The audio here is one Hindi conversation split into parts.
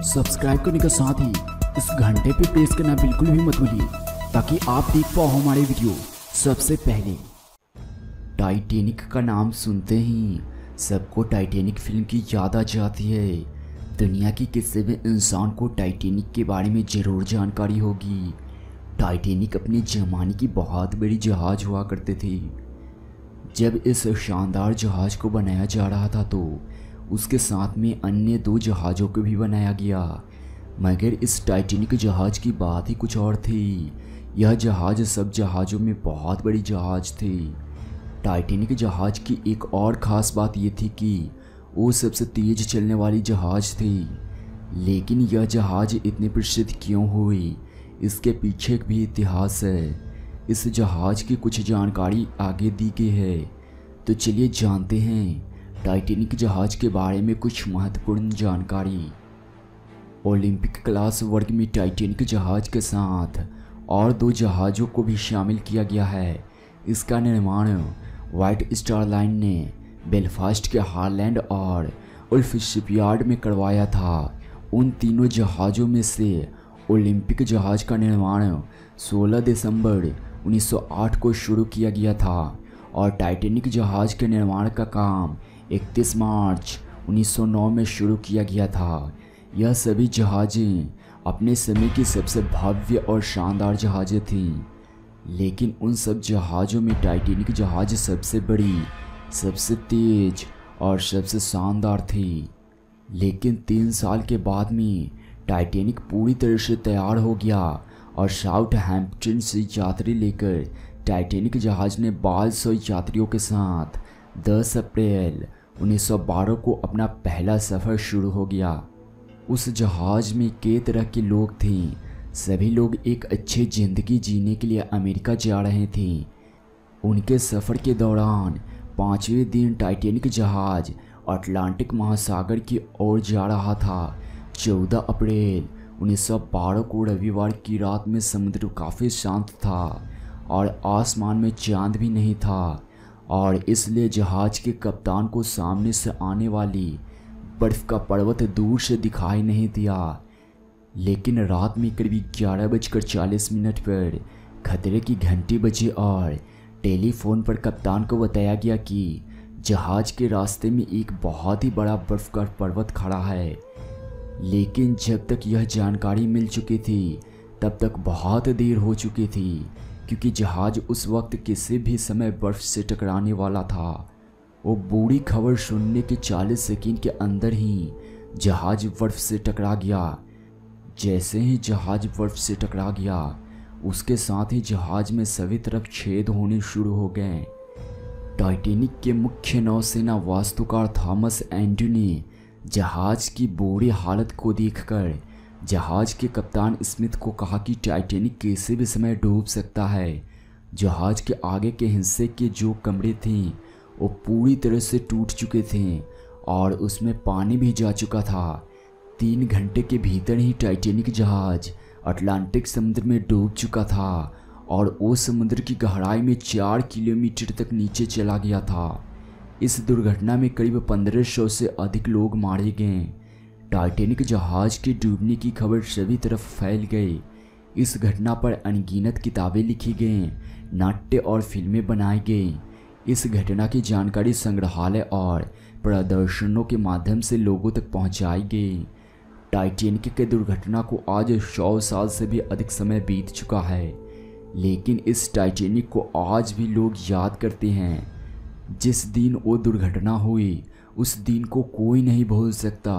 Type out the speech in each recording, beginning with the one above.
सब्सक्राइब करने के साथ ही इस घंटे पे प्रेस करना बिल्कुल भी मत भूलिए ताकि आप देख पाओ हमारे वीडियो सबसे पहले। टाइटैनिक का नाम सुनते ही सबको टाइटैनिक फिल्म की याद आ जाती है। दुनिया की किसी भी इंसान को टाइटैनिक के बारे में ज़रूर जानकारी होगी। टाइटैनिक अपने ज़माने की बहुत बड़ी जहाज़ हुआ करते थे। जब इस शानदार जहाज़ को बनाया जा रहा था तो उसके साथ में अन्य 2 जहाज़ों को भी बनाया गया, मगर इस टाइटैनिक जहाज़ की बात ही कुछ और थी। यह जहाज़ सब जहाज़ों में बहुत बड़ी जहाज़ थी। टाइटैनिक जहाज़ की एक और ख़ास बात यह थी कि वो सबसे तेज़ चलने वाली जहाज़ थी। लेकिन यह जहाज़ इतनी प्रसिद्ध क्यों हुई, इसके पीछे भी इतिहास है। इस जहाज़ की कुछ जानकारी आगे दी गई है, तो चलिए जानते हैं टाइटैनिक जहाज़ के बारे में कुछ महत्वपूर्ण जानकारी। ओलंपिक क्लास वर्ग में टाइटैनिक जहाज़ के साथ और 2 जहाज़ों को भी शामिल किया गया है। इसका निर्माण व्हाइट स्टार लाइन ने बेलफास्ट के हारलैंड और उल्फ शिपयार्ड में करवाया था। उन तीनों जहाज़ों में से ओलंपिक जहाज़ का निर्माण 16 दिसंबर 1908 को शुरू किया गया था और टाइटैनिक जहाज़ के निर्माण का काम 31 मार्च 1909 में शुरू किया गया था। यह सभी जहाज़ें अपने समय की सबसे भव्य और शानदार जहाज़ें थीं, लेकिन उन सब जहाज़ों में टाइटैनिक जहाज़ सबसे बड़ी, सबसे तेज़ और सबसे शानदार थी। लेकिन 3 साल के बाद में टाइटैनिक पूरी तरह से तैयार हो गया और साउथहैम्पटन से यात्री लेकर टाइटैनिक जहाज़ ने 1200 यात्रियों के साथ 10 अप्रैल 1912 को अपना पहला सफ़र शुरू हो गया। उस जहाज़ में कई तरह के लोग थे। सभी लोग एक अच्छी ज़िंदगी जीने के लिए अमेरिका जा रहे थे। उनके सफ़र के दौरान 5वें दिन टाइटैनिक जहाज़ अटलांटिक महासागर की ओर जा रहा था। 14 अप्रैल 1912 को रविवार की रात में समुद्र काफ़ी शांत था और आसमान में चांद भी नहीं था, और इसलिए जहाज़ के कप्तान को सामने से आने वाली बर्फ़ का पर्वत दूर से दिखाई नहीं दिया। लेकिन रात में करीब 11:40 पर खतरे की घंटी बजी और टेलीफोन पर कप्तान को बताया गया कि जहाज़ के रास्ते में एक बहुत ही बड़ा बर्फ़ का पर्वत खड़ा है। लेकिन जब तक यह जानकारी मिल चुकी थी तब तक बहुत देर हो चुकी थी, क्योंकि जहाज़ उस वक्त किसी भी समय बर्फ़ से टकराने वाला था। वो बुरी खबर सुनने के 40 सेकंड के अंदर ही जहाज़ बर्फ़ से टकरा गया। जैसे ही जहाज़ बर्फ़ से टकरा गया, उसके साथ ही जहाज़ में सभी तरफ छेद होने शुरू हो गए। टाइटैनिक के मुख्य नौसेना वास्तुकार थॉमस एंड्रू ने जहाज़ की बुरी हालत को देखकर जहाज़ के कप्तान स्मिथ को कहा कि टाइटैनिक किसी भी समय डूब सकता है। जहाज़ के आगे के हिस्से के जो कमरे थे वो पूरी तरह से टूट चुके थे और उसमें पानी भी जा चुका था। 3 घंटे के भीतर ही टाइटैनिक जहाज़ अटलांटिक समुद्र में डूब चुका था और वो समुद्र की गहराई में 4 किलोमीटर तक नीचे चला गया था। इस दुर्घटना में करीब 1500 से अधिक लोग मारे गए। टाइटैनिक जहाज़ के डूबने की खबर सभी तरफ फैल गई। इस घटना पर अनगिनत किताबें लिखी गईं, नाट्य और फिल्में बनाई गईं। इस घटना की जानकारी संग्रहालय और प्रदर्शनों के माध्यम से लोगों तक पहुंचाई गई। टाइटैनिक के दुर्घटना को आज 100 साल से भी अधिक समय बीत चुका है, लेकिन इस टाइटैनिक को आज भी लोग याद करते हैं। जिस दिन वो दुर्घटना हुई उस दिन को कोई नहीं भूल सकता।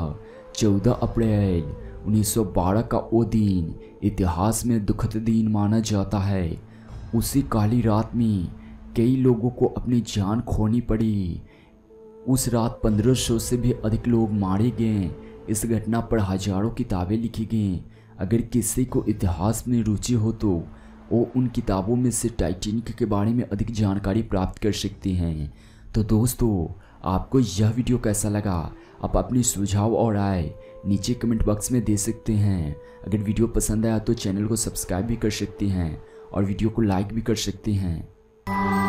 14 अप्रैल 1912 का वो दिन इतिहास में दुखद दिन माना जाता है। उसी काली रात में कई लोगों को अपनी जान खोनी पड़ी। उस रात 1500 से भी अधिक लोग मारे गए। इस घटना पर हजारों किताबें लिखी गईं। अगर किसी को इतिहास में रुचि हो तो वो उन किताबों में से टाइटैनिक के बारे में अधिक जानकारी प्राप्त कर सकते हैं। तो दोस्तों, आपको यह वीडियो कैसा लगा? आप अपनी सुझाव और राय नीचे कमेंट बॉक्स में दे सकते हैं। अगर वीडियो पसंद आया तो चैनल को सब्सक्राइब भी कर सकते हैं और वीडियो को लाइक भी कर सकते हैं।